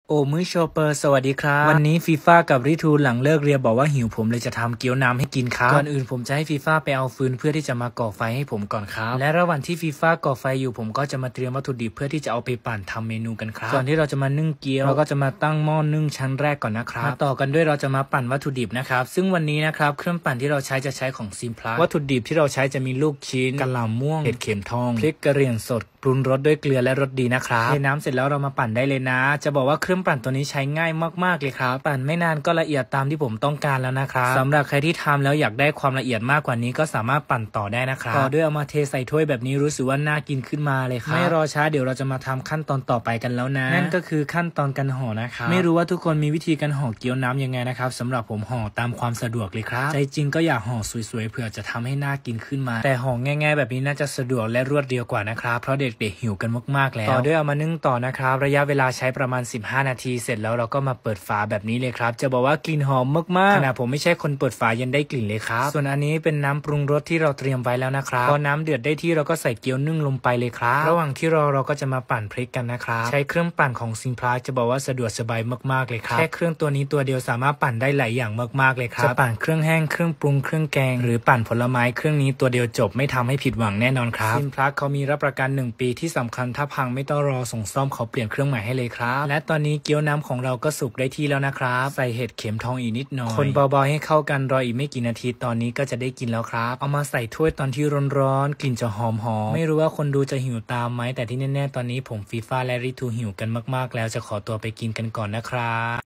โอมือโชเปอร์สวัสดีครับวันนี้ฟีฟ่ากับริทูหลังเลิกเรียนบอกว่าหิวผมเลยจะทำเกี๊ยวน้ำให้กินครับก่อนอื่นผมจะให้ฟีฟ่าไปเอาฟืนเพื่อที่จะมาก่อไฟให้ผมก่อนครับและระหว่างที่ฟีฟ่าก่อไฟอยู่ผมก็จะมาเตรียมวัตถุดิบเพื่อที่จะเอาไปปั่นทำเมนูกันครับก่อนที่เราจะมานึ่งเกี๊ยวเราก็จะมาตั้งหม้อนึ่งชั้นแรกก่อนนะครับมาต่อกันด้วยเราจะมาปั่นวัตถุดิบนะครับซึ่งวันนี้นะครับเครื่องปั่นที่เราใช้จะใช้ของซิมพลัสวัตถุดิบที่เราใช้จะมีลูกชิ้นกะหล่ำม่วงเห็ดเข็มทองพริกกระเหรี่ยงสดปรุงรสด้วยเกลือและรสดีนะครับเทน้ำเสร็จแล้วเรามาปั่นได้เลยนะจะบอกว่าเครื่องปั่นตัวนี้ใช้ง่ายมากๆเลยครับปั่นไม่นานก็ละเอียดตามที่ผมต้องการแล้วนะครับสำหรับใครที่ทำแล้วอยากได้ความละเอียดมากกว่านี้ก็สามารถปั่นต่อได้นะครับต่อด้วยเอามาเทใส่ถ้วยแบบนี้รู้สึกว่าน่ากินขึ้นมาเลยครับไม่รอช้าเดี๋ยวเราจะมาทำขั้นตอนต่อไปกันแล้วนะนั่นก็คือขั้นตอนการห่อนะครับไม่รู้ว่าทุกคนมีวิธีการห่อเกี๊ยวน้ำยังไงนะครับสำหรับผมห่อตามความสะดวกเลยครับใจจริงก็อยากห่อสวยๆเผื่อจะทำให้น่ากินขึ้นมาแต่ห่อง่ายๆแบบนี้น่าจะสะดวกและรวดเร็วกว่านะครับเพราะเด็กๆหิวกันมากๆแล้วต่อด้วยเอามานึ่งต่อนะครับระยะเวลาใช้ประมาณ15นาทีเสร็จแล้วเราก็มาเปิดฝาแบบนี้เลยครับจะบอกว่ากลิ่นหอมมากๆขณะผมไม่ใช่คนเปิดฝายังได้กลิ่นเลยครับส่วนอันนี้เป็นน้ำปรุงรสที่เราเตรียมไว้แล้วนะครับพอน้ำเดือดได้ที่เราก็ใส่เกี๊ยวนึ่งลงไปเลยครับระหว่างที่เราก็จะมาปั่นพริกกันนะครับใช้เครื่องปั่นของซิมพลัสจะบอกว่าสะดวกสบายมากๆเลยครับแค่เครื่องตัวนี้ตัวเดียวสามารถปั่นได้หลายอย่างมากๆเลยครับจะปั่นเครื่องแห้งเครื่องปรุงเครื่องแกงหรือปั่นผลไม้เครื่องนี้ตัวเดียวจบไม่ทำให้ผิดหวังแน่นอนครับซิมพลัสเขามีรับประกัน1ปีที่สำคัญถ้าพังไม่ต้องรอส่งซ่อมเขาเปลี่ยนเครื่องใหม่ให้เลยครับและตอนนี้เกี๊ยวน้ำของเราก็สุกได้ที่แล้วนะครับใส่เห็ดเข็มทองอีกนิดหน่อยคนเบาๆให้เข้ากันรออีกไม่กี่นาทีตอนนี้ก็จะได้กินแล้วครับเอามาใส่ถ้วยตอนที่ร้อนๆกลิ่นจะหอมๆไม่รู้ว่าคนดูจะหิวตามไหมแต่ที่แน่ๆตอนนี้ผมฟีฟ่าและริทูหิวกันมากๆแล้วจะขอตัวไปกินกันก่อนนะครับ